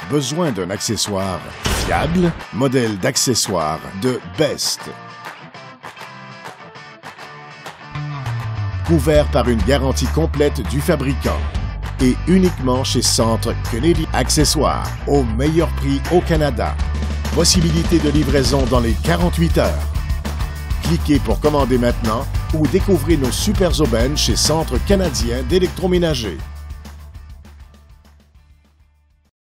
besoin d'un accessoire fiable, modèle d'accessoire de Best. Couvert par une garantie complète du fabricant et uniquement chez Centre Kennedy Accessoires, au meilleur prix au Canada. Possibilité de livraison dans les 48 heures. Cliquez pour commander maintenant ou découvrez nos super aubaines chez Centre canadien d'électroménager.